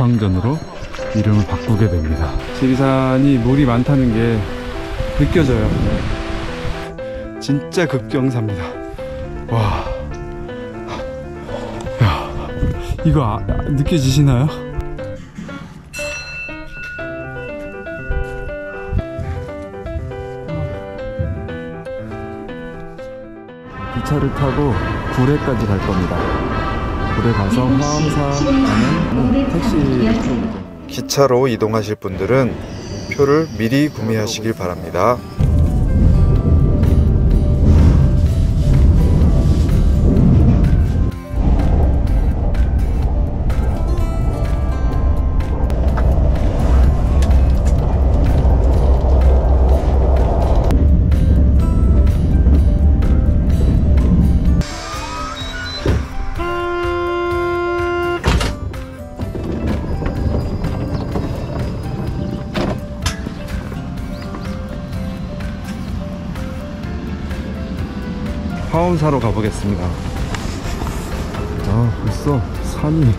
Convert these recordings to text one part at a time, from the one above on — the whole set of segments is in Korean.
각황전으로 이름을 바꾸게 됩니다. 지리산이 물이 많다는 게 느껴져요. 진짜 급경사입니다. 와, 야, 이거 느껴지시나요? 기차를 타고 구례까지 갈 겁니다. 구례 가서 화엄사 가는 택시. 기차로 이동하실 분들은 표를 미리 구매하시길 바랍니다. 화엄사로 가보겠습니다. 아, 벌써 산이.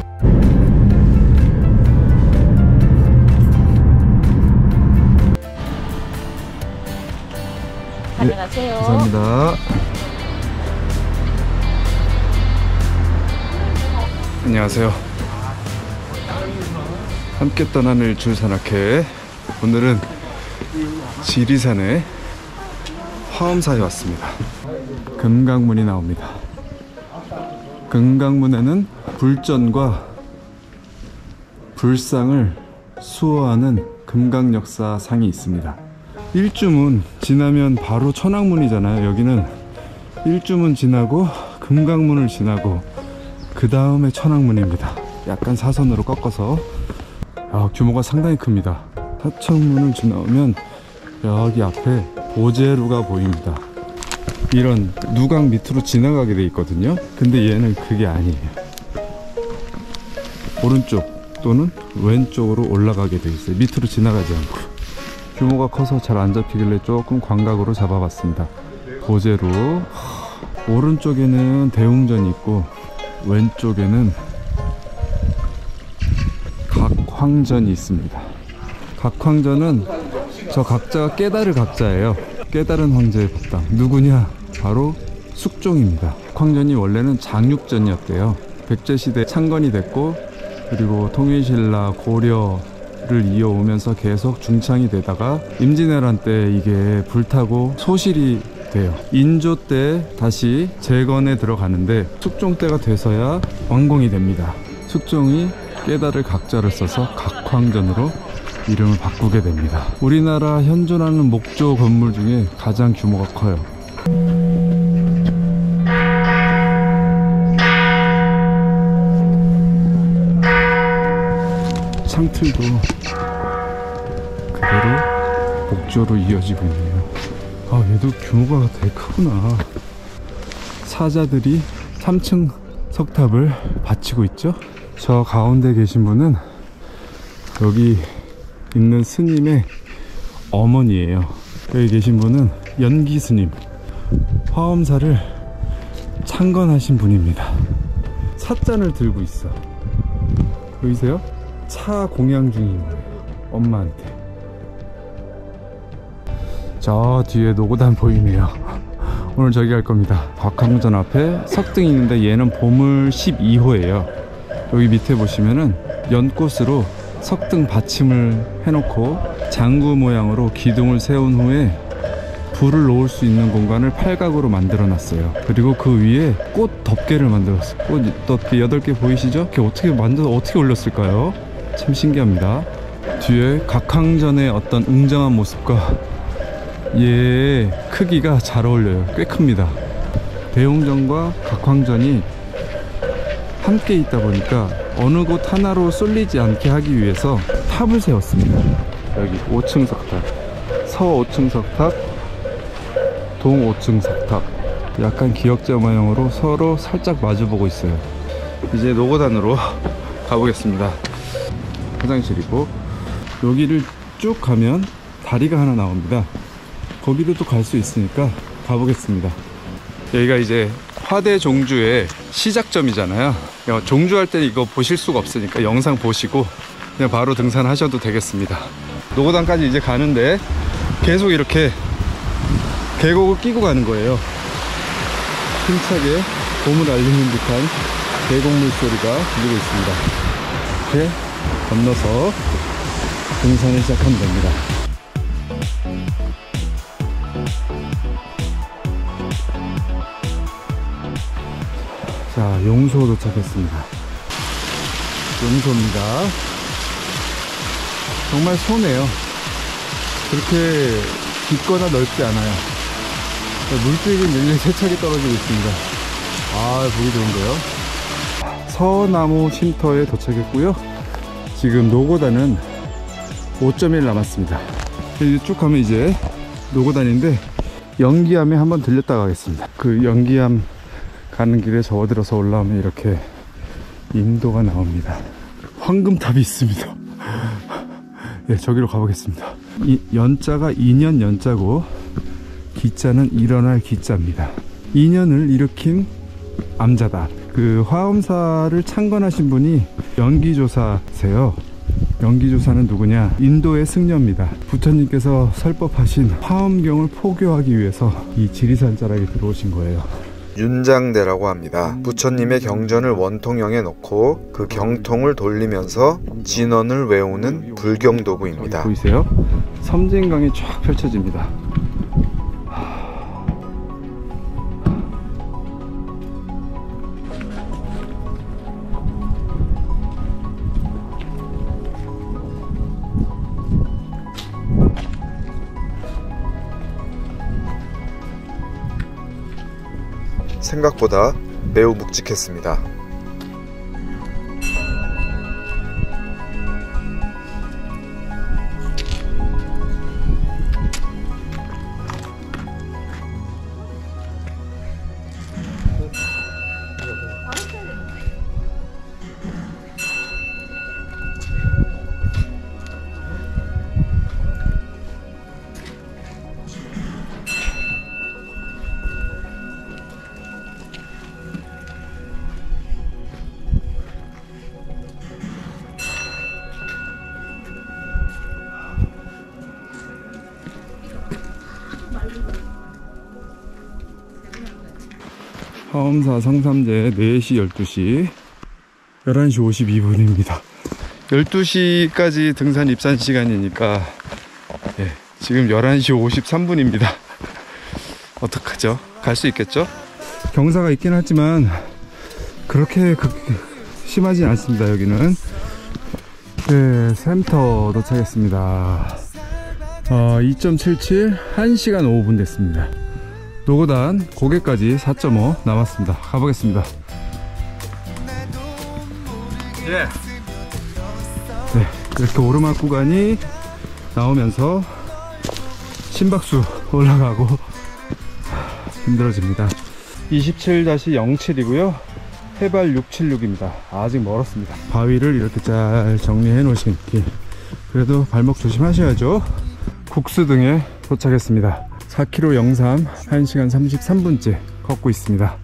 안녕하세요. 네, 감사합니다. 안녕하세요. 함께 떠나는 줄산악회. 오늘은 지리산의 화엄사에 왔습니다. 금강문이 나옵니다. 금강문에는 불전과 불상을 수호하는 금강역사상이 있습니다. 일주문 지나면 바로 천왕문이잖아요. 여기는 일주문 지나고 금강문을 지나고 그 다음에 천왕문입니다. 약간 사선으로 꺾어서. 규모가 상당히 큽니다. 하천문을 지나오면 여기 앞에 보제루가 보입니다. 이런 누각 밑으로 지나가게 돼 있거든요. 근데 얘는 그게 아니에요. 오른쪽 또는 왼쪽으로 올라가게 돼 있어요. 밑으로 지나가지 않고. 규모가 커서 잘 안 잡히길래 조금 광각으로 잡아봤습니다. 보제루. 오른쪽에는 대웅전이 있고 왼쪽에는 각황전이 있습니다. 각황전은 저 각자가 깨달을 각자예요. 깨달은 황제의 복당. 누구냐? 바로 숙종입니다. 각황전이 원래는 장육전이었대요. 백제시대 창건이 됐고, 그리고 통일신라 고려를 이어오면서 계속 중창이 되다가 임진왜란 때 이게 불타고 소실이 돼요. 인조 때 다시 재건에 들어가는데 숙종 때가 돼서야 완공이 됩니다. 숙종이 깨달을 각자를 써서 각황전으로 이름을 바꾸게 됩니다. 우리나라 현존하는 목조 건물 중에 가장 규모가 커요. 창틀도 그대로 목조로 이어지고 있네요. 얘도 규모가 되게 크구나. 사자들이 3층 석탑을 바치고 있죠. 저 가운데 계신 분은 여기 있는 스님의 어머니예요. 여기 계신 분은 연기 스님, 화엄사를 창건하신 분입니다. 찻잔을 들고 있어. 보이세요? 차 공양 중인 거예요, 엄마한테. 저 뒤에 노고단 보이네요. 오늘 저기 갈 겁니다. 각황전 앞에 석등이 있는데 얘는 보물 12호예요 여기 밑에 보시면은 연꽃으로 석등 받침을 해놓고 장구 모양으로 기둥을 세운 후에 불을 놓을 수 있는 공간을 팔각으로 만들어 놨어요. 그리고 그 위에 꽃 덮개를 만들었어요. 꽃 덮개 8개 보이시죠? 어떻게 올렸을까요? 참 신기합니다. 뒤에 각황전의 어떤 웅장한 모습과 얘의 크기가 잘 어울려요. 꽤 큽니다. 대웅전과 각황전이 함께 있다 보니까 어느 곳 하나로 쏠리지 않게 하기 위해서 탑을 세웠습니다. 여기 5층 석탑, 서 5층 석탑, 동 5층 석탑. 약간 기역자 모양으로 서로 살짝 마주보고 있어요. 이제 노고단으로 가보겠습니다. 화장실이고, 여기를 쭉 가면 다리가 하나 나옵니다. 거기로도 갈 수 있으니까 가보겠습니다. 여기가 이제 화대 종주의 시작점이잖아요. 종주할 때는 이거 보실 수가 없으니까 영상 보시고 그냥 바로 등산하셔도 되겠습니다. 노고단까지 이제 가는데 계속 이렇게 계곡을 끼고 가는 거예요. 힘차게 봄을 알리는 듯한 계곡물 소리가 들리고 있습니다. 이렇게 건너서 등산을 시작하면 됩니다. 자, 용소 도착했습니다. 용소입니다. 정말 소네요. 그렇게 깊거나 넓지 않아요. 물길이 굉장히 세차게 떨어지고 있습니다. 아, 보기 좋은데요. 서나무 쉼터에 도착했고요. 지금 노고단은 5.1 남았습니다. 이제 쭉 가면 이제 노고단인데 연기암에 한번 들렸다 가겠습니다. 그 연기암 가는 길에 접어들어서 올라오면 이렇게 인도가 나옵니다. 황금탑이 있습니다. 예, 저기로 가보겠습니다. 이 연자가 2년 연자고 기자는 일어날 기자입니다. 2년을 일으킨 암자다. 그 화엄사를 창건하신 분이 연기조사세요. 연기조사는 누구냐? 인도의 승려입니다. 부처님께서 설법하신 화엄경을 포교하기 위해서 이 지리산 자락에 들어오신 거예요. 윤장대라고 합니다. 부처님의 경전을 원통형에 넣고 그 경통을 돌리면서 진언을 외우는 불경도구입니다. 보이세요? 섬진강이 쫙 펼쳐집니다. 생각보다 매우 묵직했습니다. 화엄사 성삼제 4시 12시 11시 52분입니다 12시까지 등산 입산 시간이니까 예, 지금 11시 53분입니다 어떡하죠? 갈 수 있겠죠? 경사가 있긴 하지만 그렇게 심하진 않습니다. 여기는 네, 샘터 도착했습니다. 2.77 1시간 5분 됐습니다. 노고단 고개까지 4.5 남았습니다. 가보겠습니다. 네, 이렇게 오르막 구간이 나오면서 심박수 올라가고 힘들어집니다. 27-07이고요 해발 676입니다 아직 멀었습니다. 바위를 이렇게 잘 정리해 놓으신 길, 그래도 발목 조심하셔야죠. 국수등에 도착했습니다. 4km 03 1시간 33분째 걷고 있습니다.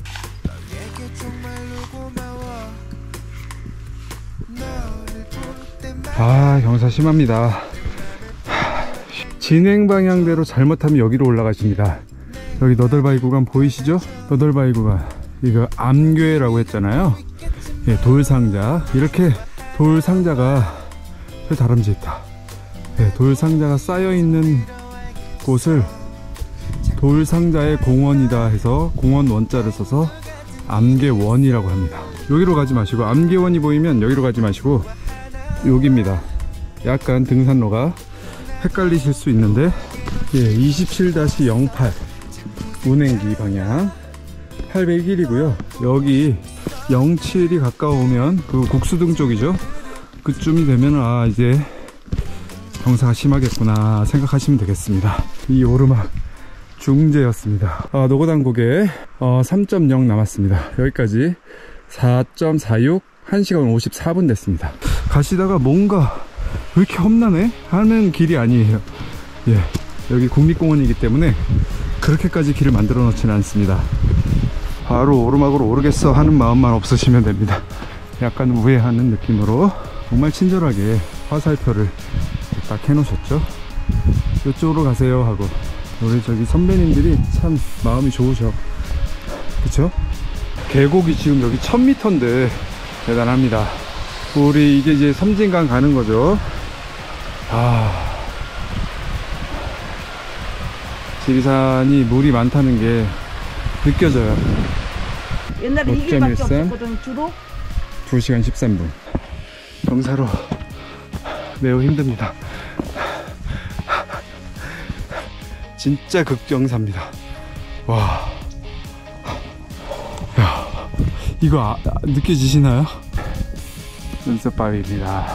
경사 심합니다. 진행 방향대로 잘못하면 여기로 올라가십니다. 여기 너덜바위 구간 보이시죠? 너덜바위 구간, 이거 암괴라고 했잖아요. 예, 돌상자. 이렇게 돌상자가 저 다람쥐 있다. 예, 돌상자가 쌓여있는 곳을 돌상자의 공원이다 해서 공원 원자를 써서 암괴원이라고 합니다. 여기로 가지 마시고, 암괴원이 보이면 여기로 가지 마시고 여기입니다. 약간 등산로가 헷갈리실 수 있는데, 예, 27-08 운행기 방향 801이고요 여기 07이 가까우면 그 국수등 쪽이죠. 그쯤이 되면 이제 경사가 심하겠구나 생각하시면 되겠습니다. 이 오르막 중제였습니다. 노고단 고개 3.0 남았습니다. 여기까지 4.46 1시간 54분 됐습니다. 가시다가 뭔가 왜 이렇게 험난해? 하는 길이 아니에요. 예, 여기 국립공원이기 때문에 그렇게까지 길을 만들어 놓지는 않습니다. 바로 오르막으로 오르겠어 하는 마음만 없으시면 됩니다. 약간 우회하는 느낌으로 정말 친절하게 화살표를 딱 해놓으셨죠. 이쪽으로 가세요 하고. 우리 저기 선배님들이 참 마음이 좋으셔. 그쵸? 계곡이 지금 여기 1000m인데 대단합니다. 우리 이게 이제 섬진강 가는 거죠. 지리산이 물이 많다는 게 느껴져요. 옛날에 이 길밖에 없었거든. 주로 2시간 13분. 경사로 매우 힘듭니다. 진짜 극경사입니다. 와, 야, 이거 느껴지시나요? 눈썹바위입니다.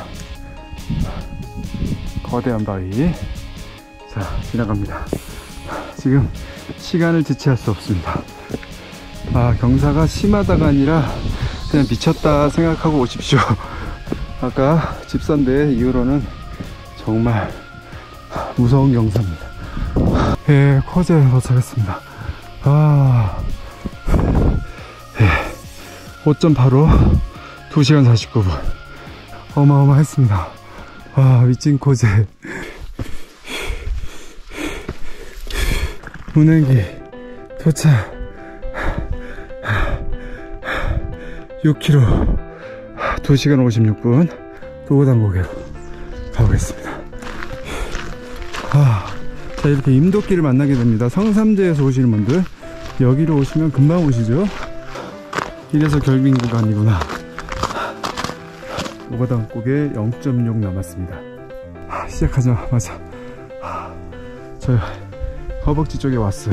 거대한 바위. 자, 지나갑니다. 지금 시간을 지체할 수 없습니다. 경사가 심하다가 아니라 그냥 미쳤다 생각하고 오십시오. 아까 집산대 이후로는 정말 무서운 경사입니다. 예, 코제에 도착했습니다. 5.85 2시간 49분. 어마어마했습니다. 미친 코제. 운행기 도착. 6km 2시간 56분 노고단 고개로 가보겠습니다. 자, 이렇게 임도길을 만나게 됩니다. 성삼재에서 오시는 분들 여기로 오시면 금방 오시죠. 이래서 결빙 구간이구나. 노고단 고개 0.6 남았습니다. 시작하자마자 저 허벅지 쪽에 왔어요.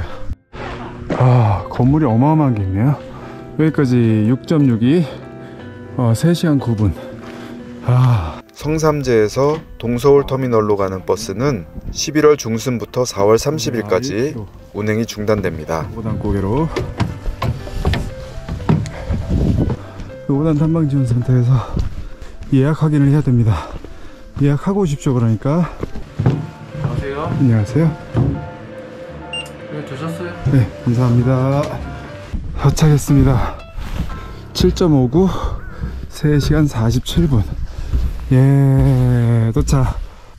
건물이 어마어마한 게 있네요. 여기까지 6.6이 3시간 9분. 성삼재에서 동서울 터미널로 가는 버스는 11월 중순부터 4월 30일까지 운행이 중단됩니다. 노고단 고개로 노고단 탐방지원센터에서 예약 확인을 해야 됩니다. 예약하고 오십시오. 그러니까. 안녕하세요. 안녕하세요. 네, 드셨어요? 네, 감사합니다. 도착했습니다. 7.59 3시간 47분. 예, 도착.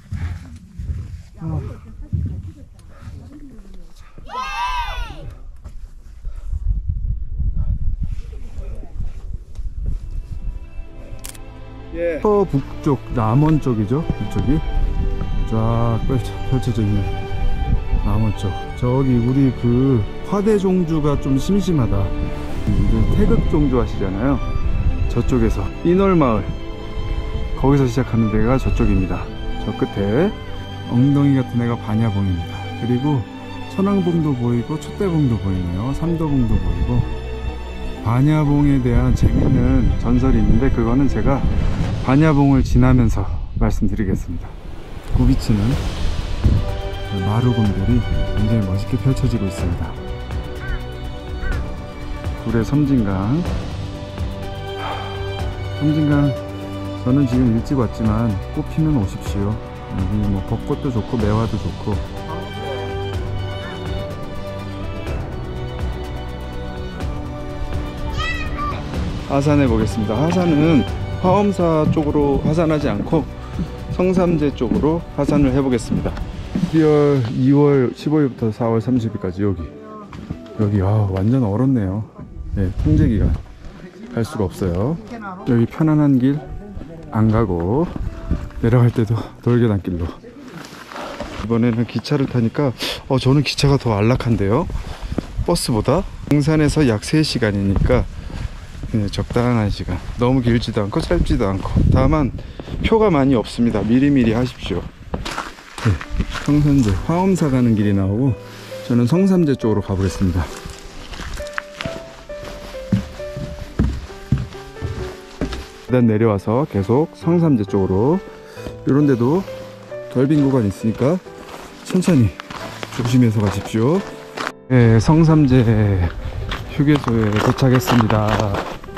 북쪽 남원 쪽이죠. 이쪽이 쫙 펼쳐져 있는 남원 쪽. 저기 우리 그 화대종주가 좀 심심하다. 태극종주 하시잖아요. 저쪽에서 인월마을, 거기서 시작하는 데가 저쪽입니다. 저 끝에 엉덩이 같은 애가 반야봉입니다. 그리고 천왕봉도 보이고 촛대봉도 보이네요. 삼도봉도 보이고. 반야봉에 대한 재밌는 전설이 있는데 그거는 제가 반야봉을 지나면서 말씀드리겠습니다. 구비치는 마루군들이 굉장히 멋있게 펼쳐지고 있습니다. 구례 섬진강. 섬진강 저는 지금 일찍 왔지만 꼭 피면 오십시오. 여기 뭐 벚꽃도 좋고 매화도 좋고. 하산해 보겠습니다. 하산은 화엄사 쪽으로 하산하지 않고 성삼재 쪽으로 하산을 해 보겠습니다. 12월, 2월 15일부터 4월 30일까지 여기 완전 얼었네요. 네, 통제기간 갈 수가 없어요. 여기 편안한 길 안 가고 내려갈 때도 돌계단길로. 이번에는 기차를 타니까 저는 기차가 더 안락한데요, 버스보다. 등산에서 약 3시간이니까 적당한 시간, 너무 길지도 않고 짧지도 않고. 다만 표가 많이 없습니다. 미리미리 하십시오. 네, 성삼재 화엄사 가는 길이 나오고 저는 성삼재 쪽으로 가보겠습니다. 계단 내려와서 계속 성삼재 쪽으로. 이런 데도 결빙 구간이 있으니까 천천히 조심해서 가십시오. 네, 성삼재 휴게소에 도착했습니다.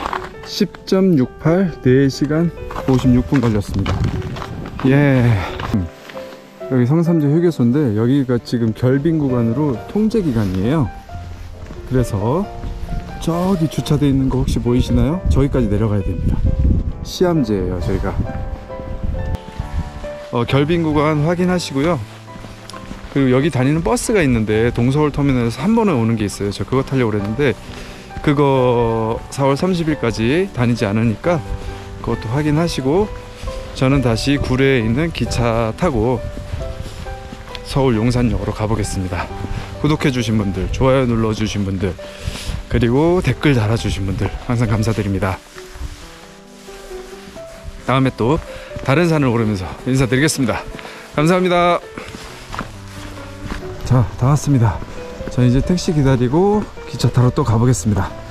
10.68 4시간 56분 걸렸습니다. 예. 여기 성삼재 휴게소인데 여기가 지금 결빙 구간으로 통제 기간이에요. 그래서 저기 주차되어 있는 거 혹시 보이시나요? 저기까지 내려가야 됩니다. 시암제예요 저희가. 결빙 구간 확인하시고요. 그리고 여기 다니는 버스가 있는데 동서울 터미널에서 한 번에 오는 게 있어요. 저 그거 타려고 그랬는데 그거 4월 30일까지 다니지 않으니까 그것도 확인하시고 저는 다시 구례에 있는 기차 타고 서울 용산역으로 가보겠습니다. 구독해 주신 분들, 좋아요 눌러 주신 분들, 그리고 댓글 달아주신 분들 항상 감사드립니다. 다음에 또 다른 산을 오르면서 인사드리겠습니다. 감사합니다. 자, 다 왔습니다. 저 이제 택시 기다리고 기차 타러 또 가보겠습니다.